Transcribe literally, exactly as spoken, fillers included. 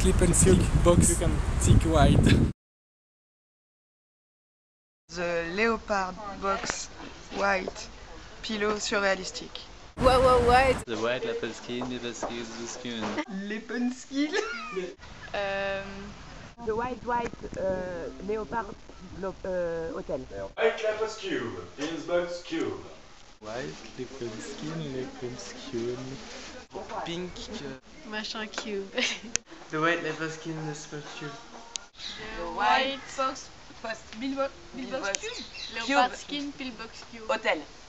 Sleep and Silk Box Thick White. The Leopard Box White Pillow surréalistique. Wow, wow, white. The white leopard skin, leopard skin, the skin. Leopard skin. Um, The white, white uh, Leopard uh, Hotel. White leopard cube, Innsbox cube. White leopard skin, leopard skin. Pink. machin cube. The white leopard skin, the leopard cube. The white Box Post Billbox Pillbox Billbox cube. Leopard skin pillbox cube. Hotel.